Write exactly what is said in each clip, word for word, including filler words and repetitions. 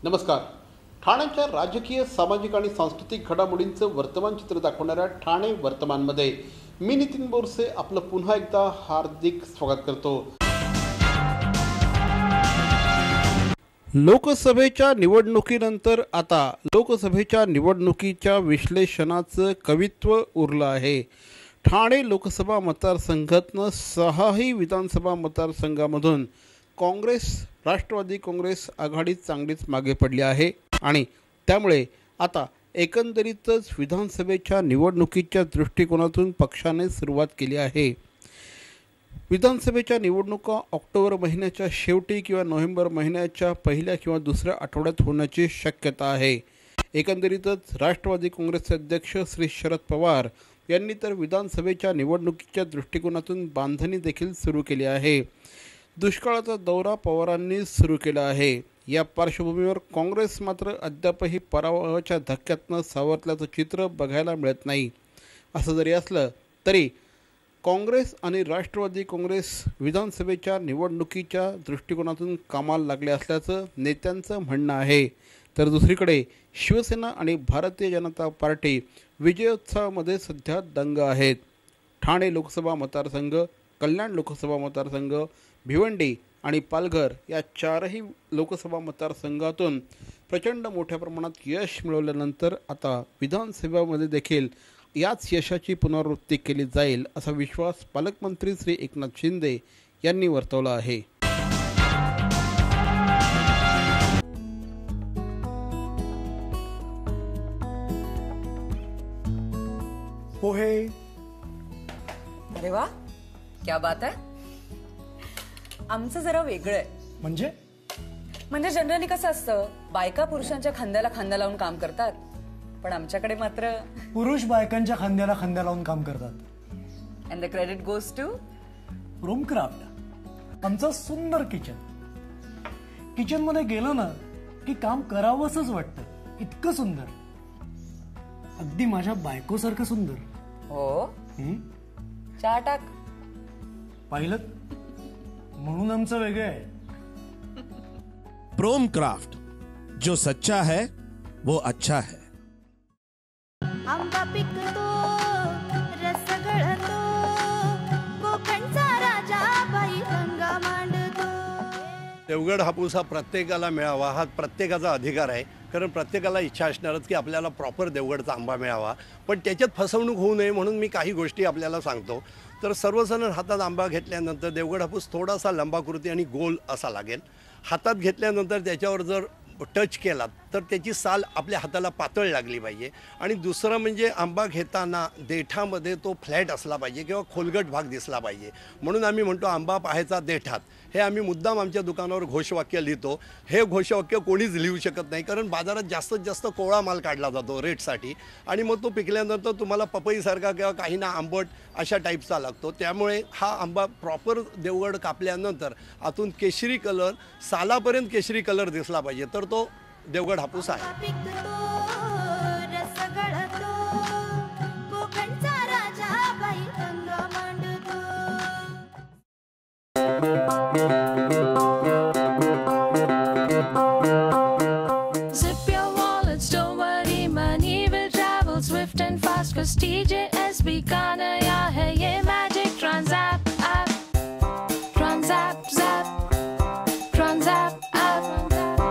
नमस्कार. ठाण्याच्या राजकीय, सामाजिक आणि सांस्कृतिक घडामोडींचं वर्तमान चित्र दाखवणाऱ्या ठाणे वर्तमानमध्ये मी नितीन बोरसे आपलं पुन्हा एकदा हार्दिक स्वागत करतो. लोकसभेच्या निवडणुकीनंतर आता लोकसभेच्या निवडणुकीच्या विश्लेषणाचं कवित्व उरलं आहे. ठाणे लोकसभा मतदारसंघातनं सहाही विधानसभा मतदारसंघामधून काँग्रेस राष्ट्रवादी काँग्रेस आघाडी चांगलीच मागे पडली आहे आणि त्यामुळे आता एकंदरीतच विधानसभेच्या निवडणुकीच्या दृष्टिकोनातून पक्षाने सुरुवात केली आहे. विधानसभेच्या निवडणुका ऑक्टोबर महिन्याच्या शेवटी किंवा नोव्हेंबर महिन्याच्या पहिल्या किंवा दुसऱ्या आठवड्यात होण्याची शक्यता आहे. एकंदरीतच राष्ट्रवादी काँग्रेसचे अध्यक्ष श्री शरद पवार यांनी तर विधानसभेच्या निवडणुकीच्या दृष्टिकोनातून बांधणी देखील सुरू केली आहे. दुष्काळाचा दौरा पवारांनी सुरू केला आहे. या पार्श्वभूमीवर काँग्रेस मात्र अद्यापही पराभवाच्या धक्क्यातनं सावरल्याचं चित्र बघायला मिळत नाही. असं जरी असलं तरी काँग्रेस आणि राष्ट्रवादी काँग्रेस विधानसभेच्या निवडणुकीच्या दृष्टिकोनातून कामाला लागले असल्याचं नेत्यांचं म्हणणं आहे. तर दुसरीकडे शिवसेना आणि भारतीय जनता पार्टी विजयोत्सवामध्ये सध्या दंग आहेत. ठाणे लोकसभा मतदारसंघ, कल्याण लोकसभा मतदारसंघ, भिवंडी आणि पालघर या चारही लोकसभा मतदारसंघातून प्रचंड मोठ्या प्रमाणात यश मिळवल्यानंतर आता विधानसभेमध्ये देखील याच यशाची पुनरावृत्ती केली जाईल असा विश्वास पालकमंत्री श्री एकनाथ शिंदे यांनी वर्तवला आहे. पोहे. अरे वा, क्या बात आहे. आमचं जरा वेगळं आहे. म्हणजे म्हणजे जनरली कसं असतं, बायका पुरुषांच्या खांद्याला खांदा लावून काम करतात, पण आमच्याकडे मात्र पुरुष बायकांच्या खांद्याला खांदा लावून काम करतात. And the credit goes to Roomcraft. आमचं सुंदर किचन. किचन मध्ये गेलं ना की काम करावंसच वाटतं. इतकं सुंदर, अगदी माझ्या बायकोसारखं सुंदर. हो, चहा टाक. पाहिलं, म्हणून आमचं वेगळं आहे. प्रोम क्राफ्ट, जो सच्चा है वो अच्छा है. आंबा पिकतो, रस गळतो, कोकणचा राजा बाई गंगा मांडतो. देवगड हापूस हा प्रत्येकाला मिळावा हा प्रत्येकाचा अधिकार आहे. कारण प्रत्येकाला इच्छा असणारच की आपल्याला प्रॉपर देवगडचा आंबा मिळावा. पण त्याच्यात फसवणूक होऊ नये म्हणून मी काही गोष्टी आपल्याला सांगतो. तर सर्वजण हातात आंबा घेतल्यानंतर देवगड हापूस थोडासा लंबाकृती आणि गोल असा लागेल. हातात घेतल्यानंतर त्याच्यावर जर टच केला तर त्याची साल आपल्या हाताला पातळ लागली पाहिजे. आणि दुसरं म्हणजे आंबा घेताना देठामध्ये तो फ्लॅट असला पाहिजे किंवा खोलगट भाग दिसला पाहिजे. म्हणून आम्ही म्हणतो आंबा पाहायचा देठात. हे आम्ही मुद्दाम आमच्या दुकानावर घोषवाक्य लिहितो. हे घोषवाक्य कोणीच लिहू शकत नाही, कारण बाजारात जास्तीत जास्त कोवळा माल काढला जातो रेटसाठी, आणि मग तो पिकल्यानंतर तुम्हाला पपईसारखा किंवा काहींना आंबट अशा टाईपचा लागतो. त्यामुळे हा आंबा प्रॉपर देवगड कापल्यानंतर आतून केशरी कलर, सालापर्यंत केशरी कलर दिसला पाहिजे, तर तो देवगड हापूस आहे. Zip your wallets, don't worry, money will travel swift and fast, cause T J S B का नया है ये magic Transapp app. Transapp zap, Transapp app.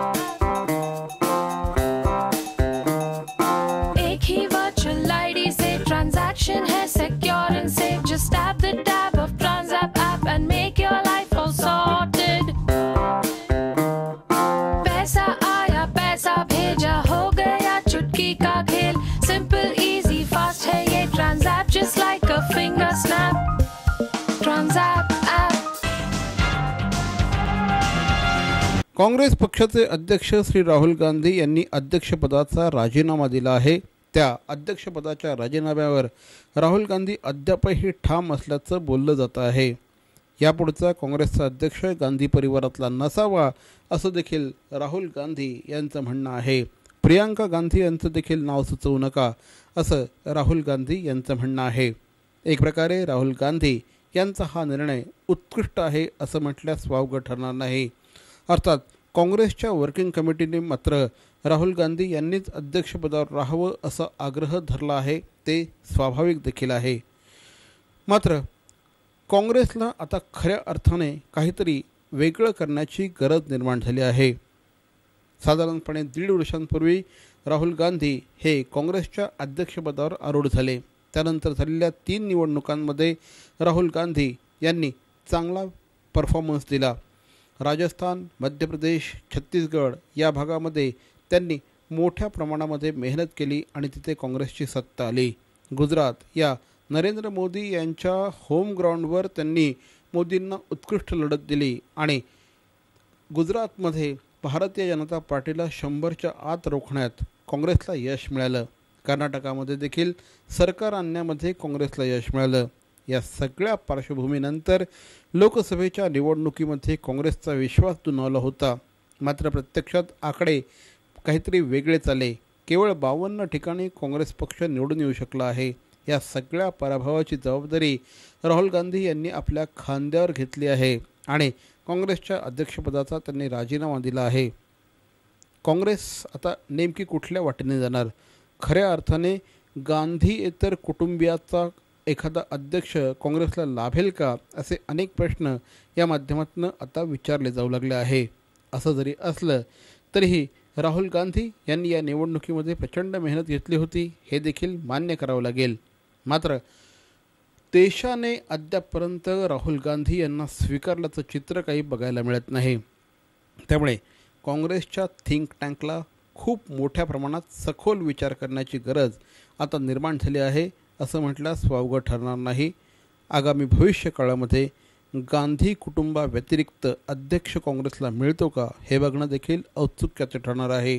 एक ही virtual I D say transaction है secure and safe. Just tap the tab of Transapp app and make your life all sorted. पैसा आया पैसा भेजा, हो गया चुटकी का खेल. Simple, easy, fast है ये Transapp, just like a finger snap. Transapp app. Congress पक्षाचे अध्यक्ष श्री राहुल गांधी यांनी अध्यक्षपदाचा राजीनामा दिला आहे. त्या अध्यक्षपदाच्या राजीनाम्यावर राहुल गांधी अद्यापही ठाम असल्याचं बोललं जात आहे. यापुढचा काँग्रेसचा अध्यक्ष गांधी परिवारातला नसावा असं देखील राहुल गांधी यांचं म्हणणं आहे. प्रियांका गांधी यांचं देखील नाव सुचवू नका असं राहुल गांधी यांचं म्हणणं आहे. एक प्रकारे राहुल गांधी यांचा हा निर्णय उत्कृष्ट आहे असं म्हटल्यास वावगं ठरणार नाही. अर्थात काँग्रेसच्या वर्किंग कमिटीने मात्र राहुल गांधी यांनीच अध्यक्षपदावर राहावं असा आग्रह धरला आहे, ते स्वाभाविक देखील आहे. मात्र काँग्रेसला आता खऱ्या अर्थाने काहीतरी वेगळं करण्याची गरज निर्माण झाली आहे. साधारणपणे दीड वर्षांपूर्वी राहुल गांधी हे काँग्रेसच्या अध्यक्षपदावर आरूढ झाले. त्यानंतर झालेल्या तीन निवडणुकांमध्ये राहुल गांधी यांनी चांगला परफॉर्मन्स दिला. राजस्थान, मध्य प्रदेश, छत्तीसगड या भागामध्ये त्यांनी मोठ्या प्रमाणामध्ये मेहनत केली आणि तिथे काँग्रेसची सत्ता आली. गुजरात या नरेंद्र मोदी यांच्या होम ग्राउंडवर त्यांनी मोदींना उत्कृष्ट लढत दिली आणि गुजरातमध्ये भारतीय जनता पार्टीला शंभरच्या आत रोखण्यात काँग्रेसला यश मिळालं. कर्नाटकामध्ये देखील सरकार आणण्यामध्ये काँग्रेसला यश मिळालं. या सगळ्या पार्श्वभूमीनंतर लोकसभेच्या निवडणुकीमध्ये काँग्रेसचा विश्वास दुणावला होता. मात्र प्रत्यक्षात आकडे काहीतरी वेगळेच आले. केवळ बावन्न ठिकाणी काँग्रेस पक्ष निवडून येऊ शकला आहे. या सगळ्या पराभवाची जबाबदारी राहुल गांधी यांनी आपल्या खांद्यावर घेतली आहे आणि काँग्रेसच्या अध्यक्षपदाचा त्यांनी राजीनामा दिला आहे. काँग्रेस आता नेमकी कुठल्या वाटेने जाणार? खऱ्या अर्थाने गांधीएतर कुटुंबियाचा एखादा अध्यक्ष काँग्रेसला लाभेल का, असे अनेक प्रश्न या माध्यमातून आता विचारले जाऊ लागले आहे. असं जरी असलं तरीही राहुल गांधी यांनी या निवडणुकीमध्ये प्रचंड मेहनत घेतली होती, हे देखील मान्य करावं लागेल. मात्र देशाने अद्यापपर्यंत राहुल गांधी यांना स्वीकारल्याचं चित्र काही बघायला मिळत नाही. त्यामुळे काँग्रेसच्या थिंक टँकला खूप मोठ्या प्रमाणात सखोल विचार करण्याची गरज आता निर्माण झाली आहे, असं म्हटल्यास वावगं ठरणार नाही. आगामी भविष्य काळामध्ये गांधी कुटुंबाव्यतिरिक्त अध्यक्ष काँग्रेसला मिळतो का, हे बघणं देखील औत्सुक्याचे ठरणार आहे.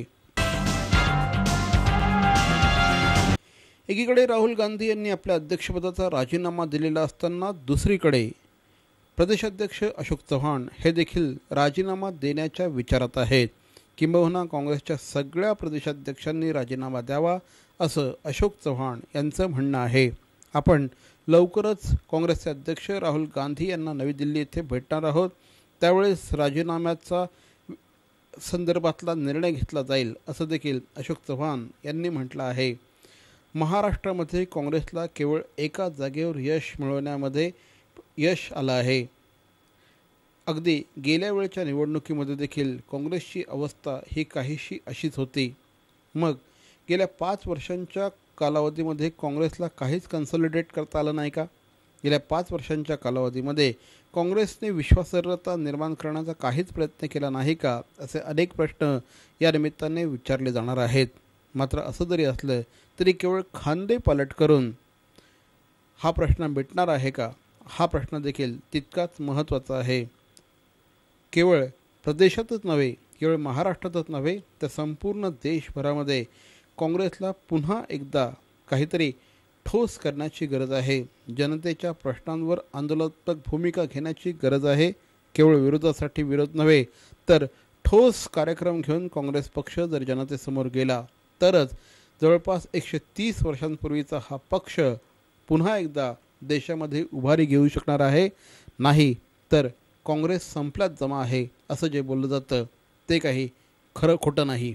एकीकडे राहुल गांधी यांनी आपल्या अध्यक्षपदाचा राजीनामा दिलेला असताना दुसरीकडे प्रदेशाध्यक्ष अशोक चव्हाण हे देखील राजीनामा देण्याच्या विचारात आहेत. किंबहुना काँग्रेसच्या सगळ्या प्रदेशाध्यक्षांनी राजीनामा द्यावा, असं अशोक चव्हाण यांचं म्हणणं आहे. आपण लवकरच काँग्रेसचे अध्यक्ष राहुल गांधी यांना नवी दिल्ली येथे भेटणार आहोत. त्यावेळेस राजीनाम्याचा संदर्भातला निर्णय घेतला जाईल, असं देखील अशोक चव्हाण यांनी म्हटलं आहे. महाराष्ट्रामध्ये काँग्रेसला केवळ एका जागेवर यश मिळवण्यामध्ये यश आलं आहे. अगदी गेल्या वेळच्या निवडणुकीमध्ये देखील काँग्रेसची अवस्था ही काहीशी अशीच होती. मग गेल्या पाच वर्षांच्या कालावधीमध्ये काँग्रेसला काहीच कन्सॉलिडेट करता आलं नाही का? गेल्या पाच वर्षांच्या कालावधीमध्ये काँग्रेसने विश्वासार्हता निर्माण करण्याचा काहीच प्रयत्न केला नाही का, असे अनेक प्रश्न या निमित्ताने विचारले जाणार आहेत. मात्र असं जरी असलं तरी केवळ खांदे पालट करून हा प्रश्न मिटणार आहे का, हा प्रश्न देखील तितकाच महत्त्वाचा आहे. केवळ प्रदेशातच नव्हे, केवळ महाराष्ट्रातच नव्हे, तर संपूर्ण देशभरामध्ये काँग्रेसला पुन्हा एकदा काहीतरी ठोस करण्याची गरज आहे. जनतेच्या प्रश्नांवर आंदोलनात्मक भूमिका घेण्याची गरज आहे. केवळ विरोधासाठी विरोध नव्हे, तर ठोस कार्यक्रम घेऊन काँग्रेस पक्ष जर जनतेसमोर गेला तरच जवळपास एकशे तीस वर्षांपूर्वीचा हा पक्ष पुन्हा एकदा देशामध्ये उभारी घेऊ शकणार आहे. नाही तर काँग्रेस संपल्यात जमा आहे असं जे बोललं जातं ते काही खरं खोटं नाही.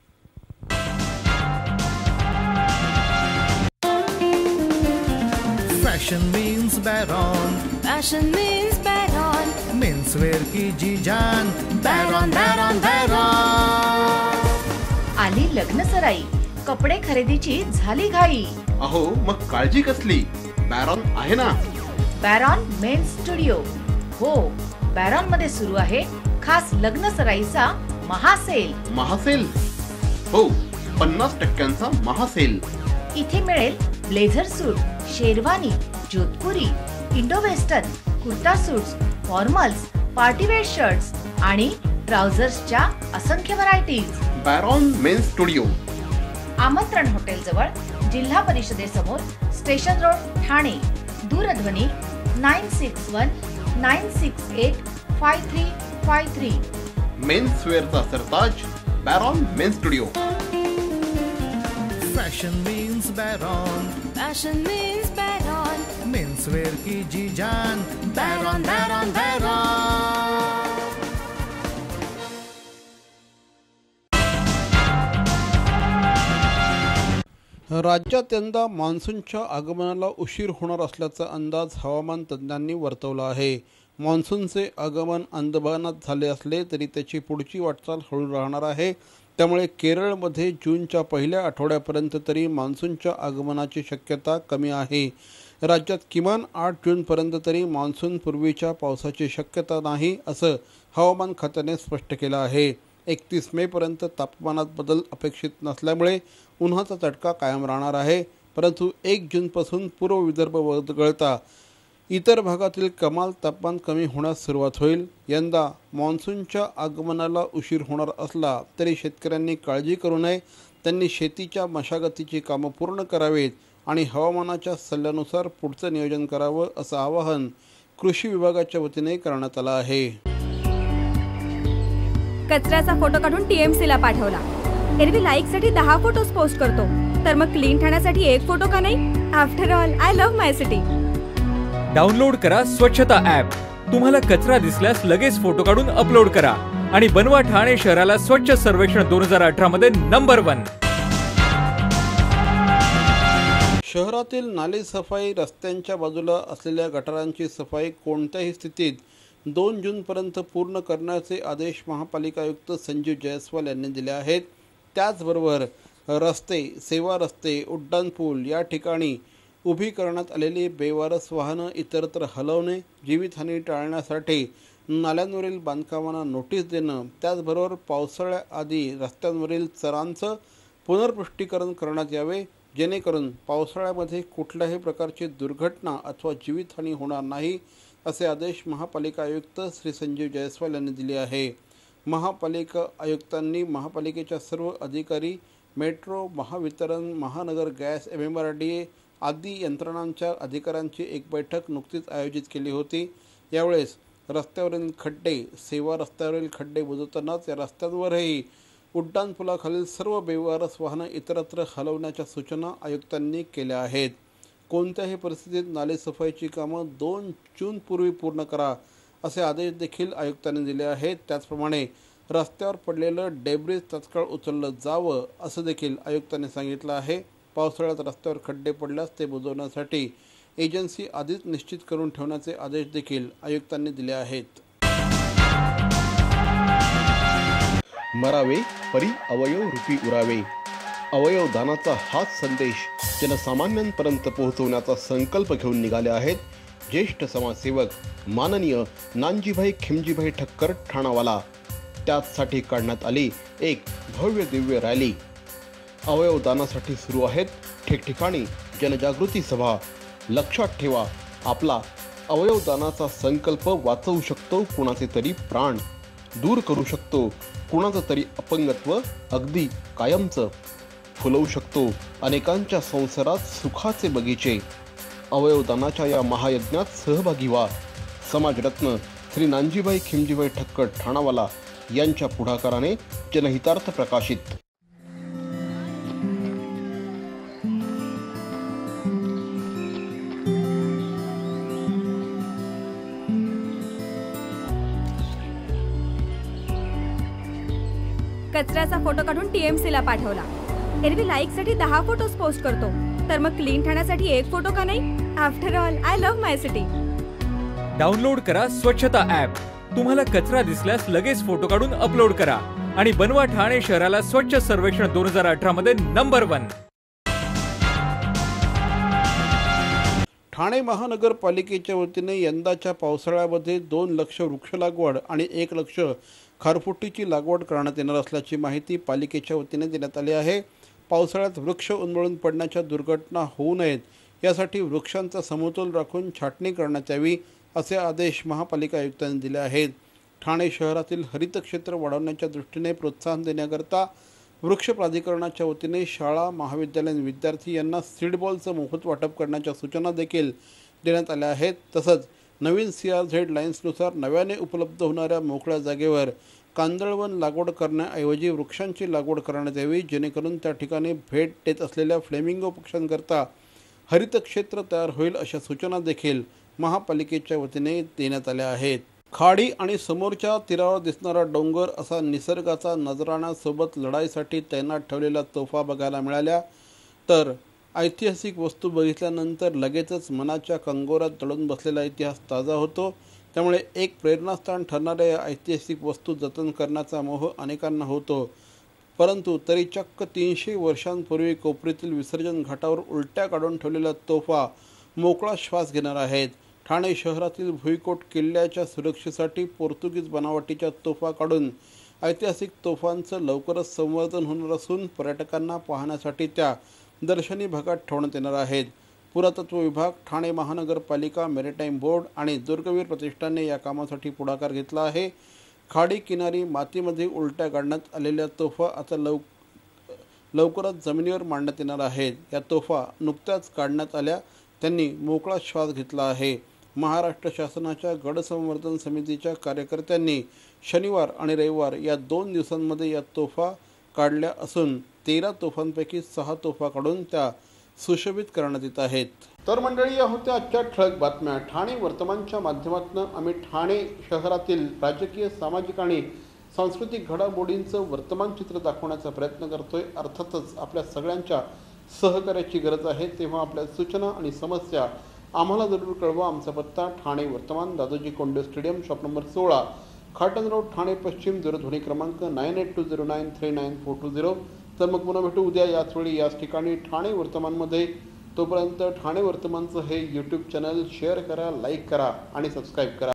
Fashion means Baron, Fashion means Baron. Men's wear की जी जान, बैरॉन बैरॉन बैरॉन. आली लग्न सराई, कपडे खरेदीची झाली घाई. अहो मग काळजी कसली, बॅरॉन आहे ना. Baron men's studio. हो, बॅरॉन मध्ये सुरू आहे खास लग्न सराईचा महासेल. महासेल? हो, पन्नास टक्क्यांचा महासेल. इथे मिळेल blazer suit, sherwani, Jodhpuri, Indo western, kurta suits, formals, partywear shirts आणि ट्राउझर्सच्या असंख्य varieties. Baron men's studio, Amantran hotel जवळ, जिल्हा परिषदेसमोर, स्टेशन रोड, ठाणे. दूरध्वनी nine six one nine six eight five three five three. Men's वेअरचा सरताज Baron men's studio. Fashion means Baron, Fashion means Baron. Men's wear की जी जान, बैरॉन बैरॉन बैरॉन. राज्यात यंदा मान्सूनच्या आगमनाला उशीर होणार असल्याचा अंदाज हवामान तज्ज्ञांनी वर्तवला आहे. मान्सूनचे आगमन अंदमानात झाले असले तरी त्याची पुढची वाटचाल हळू राहणार आहे. त्यामुळे केरळमध्ये जूनच्या पहिल्या आठवड्यापर्यंत तरी मान्सूनच्या आगमनाची शक्यता कमी आहे. राज्यात किमान आठ जूनपर्यंत तरी मान्सून पूर्वीच्या पावसाची शक्यता नाही असं हवामान खात्याने स्पष्ट केलं आहे. एकतीस मेपर्यंत तापमानात बदल अपेक्षित नसल्यामुळे उन्हाचा चटका कायम राहणार आहे. परंतु एक जूनपासून पूर्व विदर्भ वगळता इतर भागातील कमाल तापमान कमी होण्यास सुरुवात होईल. यंदा मान्सूनच्या आगमनाला उशीर होणार असला तरी शेतकऱ्यांनी काळजी करू नये. त्यांनी शेतीच्या मशागतीची कामं पूर्ण करावीत आणि हवामानाच्या सल्ल्यानुसार पुढचं नियोजन करावं असं आवाहन कृषी विभागाच्या वतीने करण्यात आलं आहे. कचऱ्याचा फोटो काढून टीएमसी ला पाठवला. एरवी लाईक साठी दहा फोटोज पोस्ट करतो, तर मग क्लीन ठेवण्यासाठी एक फोटो का नाही? After all I love my city. Download करा स्वच्छता ॲप. तुम्हाला कचरा दिसल्यास लगेच फोटो काढून अपलोड करा आणि बनवा ठाणे शहराला स्वच्छ सर्वेक्षण दोन हजार अठरा मध्ये नंबर वन. शहरातील नाली सफाई, रस्त्यांच्या बाजूला असलेल्या गटारांची सफाई कोणत्याही स्थितीत दोन जूनपर्यंत पूर्ण करण्याचे आदेश महापालिका आयुक्त संजीव जयस्वाल यांनी दिले आहेत. त्याचबरोबर रस्ते, सेवा रस्ते, उड्डाणपूल या ठिकाणी उभी करण्यात आलेली बेवारस वाहनं इतरत्र हलवणे, जीवितहानी टाळण्यासाठी नाल्यांवरील बांधकामांना नोटीस देणं, त्याचबरोबर पावसाळ्याआधी रस्त्यांवरील चरांचं पुनर्पृष्टीकरण करण्यात यावे, जेणेकरून पावसाळ्यामध्ये कुठल्याही प्रकारची दुर्घटना अथवा जीवितहानी होणार नाही असे आदेश महापालिका आयुक्त श्री संजीव जयस्वाल यांनी दिले आहे. महापालिका आयुक्तांनी महापालिकेच्या सर्व अधिकारी, metro, Mahavitaran, Mahanagar gas, M M R D A आदी यंत्रणांच्या अधिकाऱ्यांची एक बैठक नुकतीच आयोजित केली होती. यावेळेस रस्त्यावरील खड्डे, सेवा रस्त्यावरील खड्डे बुजवतानाच या रस्त्यांवरही उड्डाणपुलाखालील सर्व बेवारस वाहनं इतरत्र हलवण्याच्या सूचना आयुक्तांनी केल्या आहेत. कोणत्याही परिस्थितीत नालेसफाईची कामं दोन जूनपूर्वी पूर्ण करा असे आदेश देखील आयुक्तांनी दिले आहेत. त्याचप्रमाणे रस्त्यावर पडलेलं डेब्रिज तात्काळ उचललं जावं असं देखील आयुक्तांनी सांगितलं आहे. पावसाळ्यात रस्त्यावर खड्डे पडल्यास ते बुजवण्यासाठी एजन्सी आधीच निश्चित करून ठेवण्याचे आदेश देखील आयुक्तांनी दिले आहेत. मरावे परी अवयव रूपी उरावे. अवयव दानाचा हाच संदेश जनसामान्यांपर्यंत पोहोचवण्याचा संकल्प घेऊन निघाले आहेत ज्येष्ठ समाजसेवक माननीय नानजीभाई खिमजीभाई ठक्कर ठाणावाला. त्याचसाठी काढण्यात आली एक भव्य दिव्य रॅली. अवयव दानासाठी सुरू आहेत ठिकठिकाणी जनजागृती सभा. लक्षात ठेवा, आपला अवयव दानाचा संकल्प वाचवू शकतो कुणाचे तरी प्राण, दूर करू शकतो कुणाचं तरी अपंगत्व अगदी कायमचं, फुलवू शकतो अनेकांच्या संसारात सुखाचे बगीचे. अवयवदानाच्या या महायज्ञात सहभागी व्हा. समाजरत्न श्री नानजीभाई खिमजीभाई ठक्कर ठाणावाला यांच्या पुढाकाराने जनहितार्थ प्रकाशित. कचऱ्याचा फोटो काढून टीएमसी ला पाठवला. एरवी लाईक साठी दहा फोटोज पोस्ट करतो, तर मग क्लीन ठेवण्यासाठी एक फोटो का नाही? After all I love my city. Download करा स्वच्छता ॲप. तुम्हाला कचरा दिसल्यास लगेच फोटो काढून अपलोड करा आणि बनवा ठाणे शहराला स्वच्छ सर्वेक्षण दोन हजार अठरा मध्ये नंबर वन. ठाणे महानगरपालिकेच्या वतीने यंदाच्या पावसाळ्यामध्ये दोन लक्ष वृक्ष लागवड आणि एक लक्ष खारफुटीची लागवड करण्यात येणार असल्याची माहिती पालिकेच्या वतीने देण्यात आली आहे. पावसाळ्यात वृक्ष उन्मळून पडण्याच्या दुर्घटना होऊ नयेत यासाठी वृक्षांचा समतोल राखून छाटणी करण्यात यावी असे आदेश महापालिका आयुक्तांनी दिले आहेत. ठाणे शहरातील हरित क्षेत्र वाढवण्याच्या दृष्टीने प्रोत्साहन देण्याकरता वृक्ष प्राधिकरणाच्या वतीने शाळा, महाविद्यालयीन विद्यार्थी यांना सीडबॉलचं मोफत वाटप करण्याच्या सूचना देखील देण्यात आल्या आहेत. तसंच नवीन सी आर झेड लाईन्सनुसार नव्याने उपलब्ध होणाऱ्या मोकळ्या जागेवर कांदळवन लागवड करण्याऐवजी वृक्षांची लागवड करण्यात यावी, जेणेकरून त्या ठिकाणी भेट देत असलेल्या फ्लेमिंगो पक्ष्यांकरता हरित क्षेत्र तयार होईल अशा सूचना देखील महापालिकेच्या वतीने देण्यात आल्या आहेत. खाडी आणि समोरच्या तीरावर दिसणारा डोंगर असा निसर्गाचा नजराण्यासोबत लढाईसाठी तैनात ठेवलेल्या तोफा बघायला मिळाल्या. तर ऐतिहासिक वस्तू बघितल्यानंतर लगेचच मनाच्या कंगोरात दडून बसलेला इतिहास ताजा होतो. त्यामुळे एक प्रेरणास्थान ठरणाऱ्या या ऐतिहासिक वस्तू जतन करण्याचा मोह अनेकांना होतो. परंतु तरी चक्क तीनशे वर्षांपूर्वी कोपरीतील विसर्जन घाटावर उलट्या काढून ठेवलेल्या तोफा मोकळा श्वास घेणार आहेत. ठाणे शहरातील भुईकोट किल्ल्याच्या सुरक्षेसाठी पोर्तुगीज बनावटीच्या तोफा काढून ऐतिहासिक तोफांचं लवकरच संवर्धन होणार असून पर्यटकांना पाहण्यासाठी त्या दर्शनी भागात ठेवण्यात येणार आहेत. पुरातत्व विभाग, ठाणे महानगरपालिका, मेरीटाईम बोर्ड आणि दुर्गवीर प्रतिष्ठानने या कामासाठी पुढाकार घेतला आहे. खाडी किनारी मातीमध्ये उलट्या काढण्यात आलेल्या तोफा आता लव लवकरच जमिनीवर मांडण्यात येणार आहेत. या तोफा नुकत्याच काढण्यात आल्या, त्यांनी मोकळा श्वास घेतला आहे. महाराष्ट्र शासनाच्या गड संवर्धन समितीच्या कार्यकर्त्यांनी शनिवार आणि रविवार या दोन दिवसांमध्ये या तोफा काढल्या असून तेरा तोफांपैकी सहा तोफा काढून त्या सुशोभित करण्यात येत आहेत. तर मंडळी, या होत्या आजच्या ठळक बातम्या. ठाणे वर्तमानच्या माध्यमातून आम्ही ठाणे शहरातील राजकीय, सामाजिक आणि सांस्कृतिक घडामोडींचं वर्तमान चित्र दाखवण्याचा प्रयत्न करतोय. अर्थातच आपल्या सगळ्यांच्या सहकार्याची गरज आहे. तेव्हा आपल्या सूचना आणि समस्या आम्हाला जरूर कळवा. आमचा पत्ता Thane Vartaman, Dadoji Konde stadium, shop number सोळा, खाटन रोड, ठाणे पश्चिम. दूरध्वनी क्रमांक nine eight two zero nine three nine four two zero. तर मग पुन्हा भेटू उद्या याच वेळी याच ठिकाणी ठाणे वर्तमानमध्ये. तोपर्यंत ठाणे वर्तमानचं हे यूट्यूब चॅनल शेअर करा, लाईक करा आणि सबस्क्राईब करा.